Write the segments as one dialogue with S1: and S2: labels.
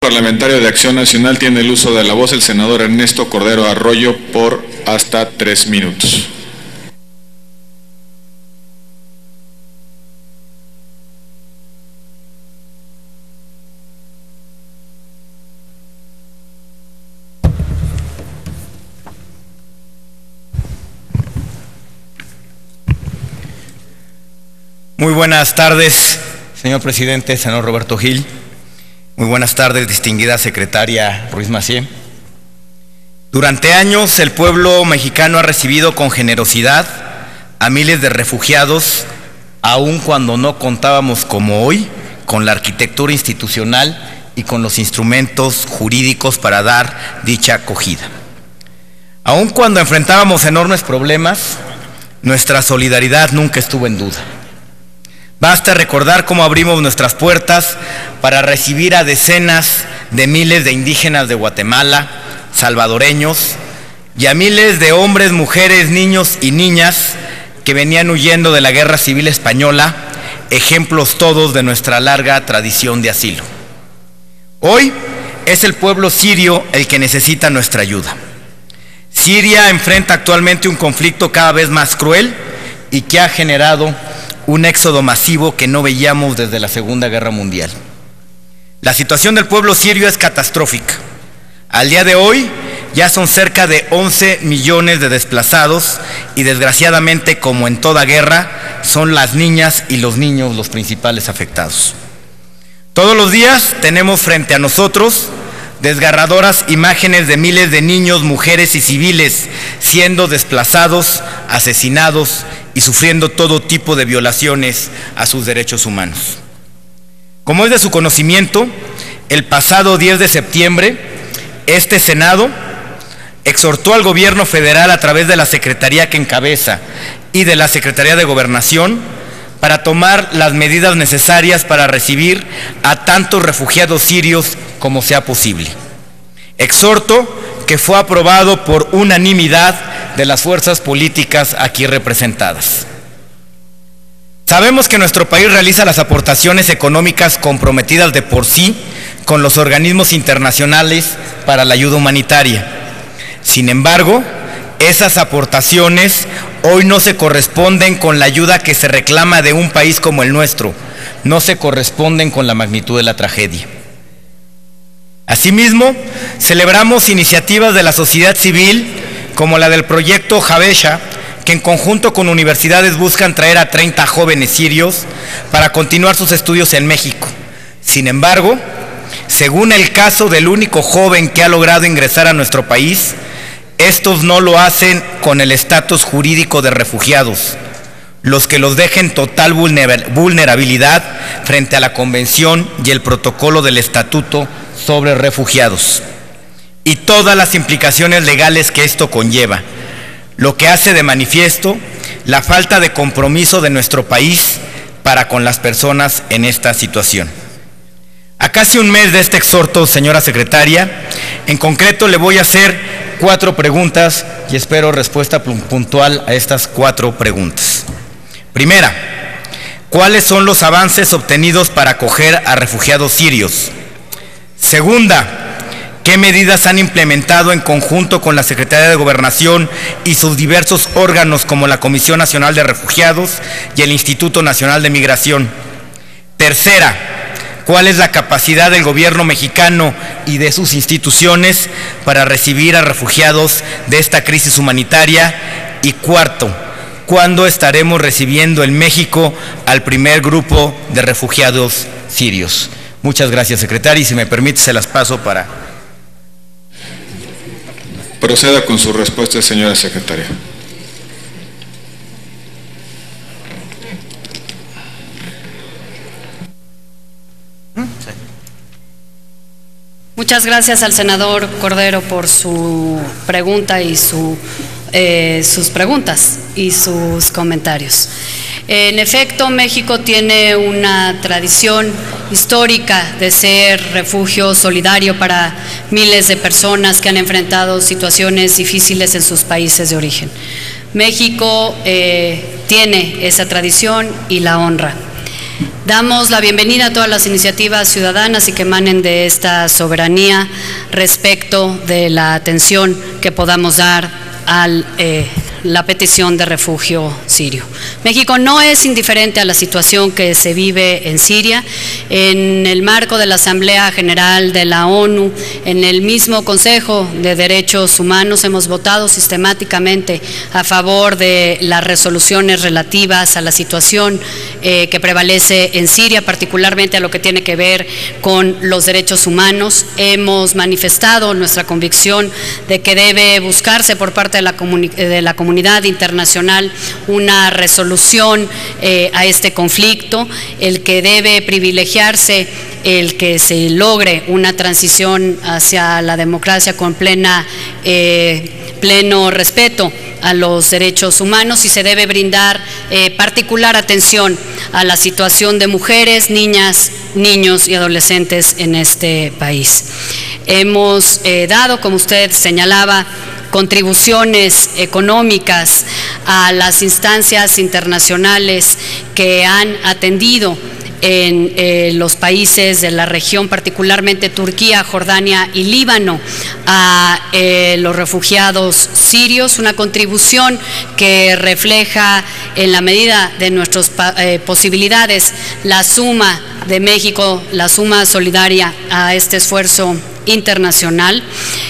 S1: Parlamentario de Acción Nacional tiene el uso de la voz el senador Ernesto Cordero Arroyo por hasta 3 minutos.
S2: Muy buenas tardes, señor presidente, senador Roberto Gil. Muy buenas tardes, distinguida secretaria Ruiz Massieu. Durante años, el pueblo mexicano ha recibido con generosidad a miles de refugiados, aun cuando no contábamos como hoy con la arquitectura institucional y con los instrumentos jurídicos para dar dicha acogida. Aun cuando enfrentábamos enormes problemas, nuestra solidaridad nunca estuvo en duda. Basta recordar cómo abrimos nuestras puertas para recibir a decenas de miles de indígenas de Guatemala, salvadoreños, y a miles de hombres, mujeres, niños y niñas que venían huyendo de la Guerra Civil Española, ejemplos todos de nuestra larga tradición de asilo. Hoy es el pueblo sirio el que necesita nuestra ayuda. Siria enfrenta actualmente un conflicto cada vez más cruel y que ha generado un éxodo masivo que no veíamos desde la Segunda Guerra Mundial. La situación del pueblo sirio es catastrófica. Al día de hoy ya son cerca de 11 millones de desplazados y desgraciadamente, como en toda guerra, son las niñas y los niños los principales afectados. Todos los días tenemos frente a nosotros desgarradoras imágenes de miles de niños, mujeres y civiles siendo desplazados, asesinados y sufriendo todo tipo de violaciones a sus derechos humanos. Como es de su conocimiento, el pasado 10 de septiembre, este Senado exhortó al gobierno federal a través de la Secretaría que encabeza y de la Secretaría de Gobernación para tomar las medidas necesarias para recibir a tantos refugiados sirios como sea posible. Exhorto que fue aprobado por unanimidad de las fuerzas políticas aquí representadas. Sabemos que nuestro país realiza las aportaciones económicas comprometidas de por sí con los organismos internacionales para la ayuda humanitaria. Sin embargo, esas aportaciones hoy no se corresponden con la ayuda que se reclama de un país como el nuestro, no se corresponden con la magnitud de la tragedia. Asimismo, celebramos iniciativas de la sociedad civil como la del proyecto Habesha, que en conjunto con universidades buscan traer a 30 jóvenes sirios para continuar sus estudios en México. Sin embargo, según el caso del único joven que ha logrado ingresar a nuestro país, estos no lo hacen con el estatus jurídico de refugiados, los que los dejen total vulnerabilidad frente a la Convención y el protocolo del Estatuto sobre Refugiados y todas las implicaciones legales que esto conlleva, lo que hace de manifiesto la falta de compromiso de nuestro país para con las personas en esta situación. A casi un mes de este exhorto, señora secretaria, en concreto le voy a hacer 4 preguntas y espero respuesta puntual a estas 4 preguntas. Primera, ¿cuáles son los avances obtenidos para acoger a refugiados sirios? Segunda, ¿qué medidas han implementado en conjunto con la Secretaría de Gobernación y sus diversos órganos como la Comisión Nacional de Refugiados y el Instituto Nacional de Migración? Tercera, ¿cuál es la capacidad del gobierno mexicano y de sus instituciones para recibir a refugiados de esta crisis humanitaria? Y cuarto, ¿cuándo estaremos recibiendo en México al primer grupo de refugiados sirios? Muchas gracias, secretaria, y si me permite se las paso para...
S1: Proceda con su respuesta, señora secretaria.
S3: Muchas gracias al senador Cordero por su pregunta y sus preguntas y sus comentarios. En efecto, México tiene una tradición histórica de ser refugio solidario para miles de personas que han enfrentado situaciones difíciles en sus países de origen. México tiene esa tradición y la honra. Damos la bienvenida a todas las iniciativas ciudadanas y que emanen de esta soberanía respecto de la atención que podamos dar a la petición de refugio sirio. México no es indiferente a la situación que se vive en Siria. En el marco de la Asamblea General de la ONU, en el mismo Consejo de Derechos Humanos, hemos votado sistemáticamente a favor de las resoluciones relativas a la situación que prevalece en Siria, particularmente a lo que tiene que ver con los derechos humanos. Hemos manifestado nuestra convicción de que debe buscarse por parte de la comunidad internacional una resolución a este conflicto, el que debe privilegiarse el que se logre una transición hacia la democracia con pleno respeto a los derechos humanos, y se debe brindar particular atención a la situación de mujeres, niñas, niños y adolescentes en este país. Hemos dado, como usted señalaba, contribuciones económicas a las instancias internacionales que han atendido en los países de la región, particularmente Turquía, Jordania y Líbano, a los refugiados sirios, una contribución que refleja en la medida de nuestras posibilidades la suma de México, la suma solidaria a este esfuerzo internacional.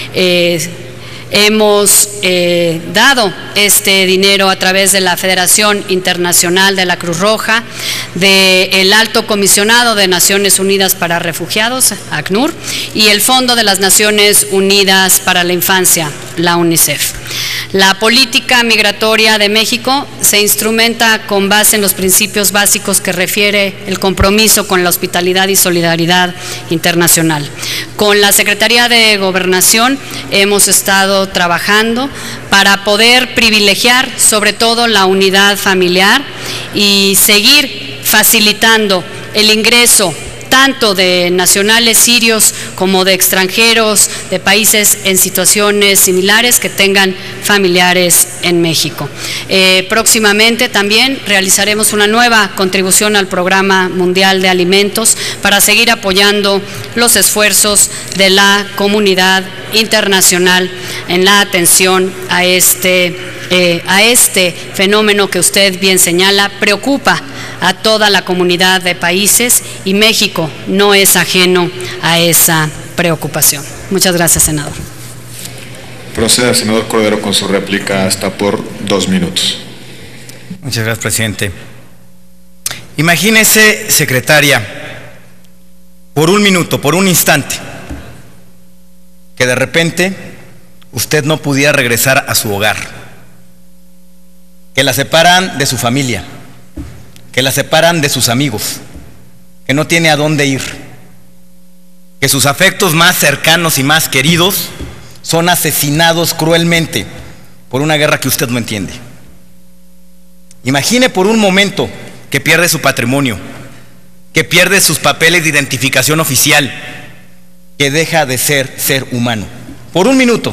S3: Hemos dado este dinero a través de la Federación Internacional de la Cruz Roja, del Alto Comisionado de Naciones Unidas para Refugiados, ACNUR, y el Fondo de las Naciones Unidas para la Infancia, la UNICEF. La política migratoria de México se instrumenta con base en los principios básicos que refiere el compromiso con la hospitalidad y solidaridad internacional. Con la Secretaría de Gobernación hemos estado trabajando para poder privilegiar sobre todo la unidad familiar y seguir facilitando el ingreso tanto de nacionales sirios como de extranjeros de países en situaciones similares que tengan familiares en México. Próximamente también realizaremos una nueva contribución al Programa Mundial de Alimentos para seguir apoyando los esfuerzos de la comunidad internacional en la atención a este fenómeno que usted bien señala, preocupa a toda la comunidad de países y México no es ajeno a esa preocupación. Muchas gracias, senador.
S1: Proceda, senador Cordero, con su réplica hasta por 2 minutos.
S2: Muchas gracias, presidente. Imagínese, secretaria, por un minuto, por un instante, que de repente usted no pudiera regresar a su hogar, que la separan de su familia, que la separan de sus amigos, que no tiene a dónde ir, que sus afectos más cercanos y más queridos son asesinados cruelmente por una guerra que usted no entiende. Imagine por un momento que pierde su patrimonio, que pierde sus papeles de identificación oficial, que deja de ser humano, por un minuto,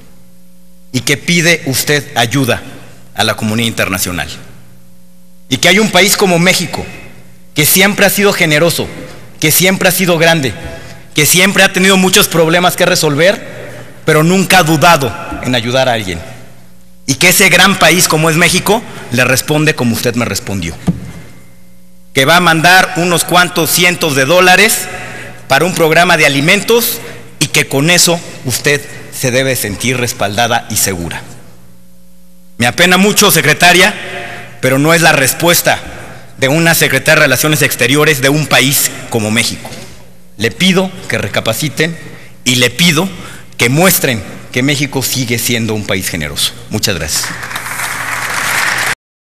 S2: y que pide usted ayuda a la comunidad internacional. Y que hay un país como México, que siempre ha sido generoso, que siempre ha sido grande, que siempre ha tenido muchos problemas que resolver, pero nunca ha dudado en ayudar a alguien. Y que ese gran país como es México, le responde como usted me respondió. Que va a mandar unos cuantos cientos de dólares para un programa de alimentos y que con eso usted se debe sentir respaldada y segura. Me apena mucho, secretaria, pero no es la respuesta de una secretaria de Relaciones Exteriores de un país como México. Le pido que recapaciten y le pido que muestren que México sigue siendo un país generoso. Muchas gracias.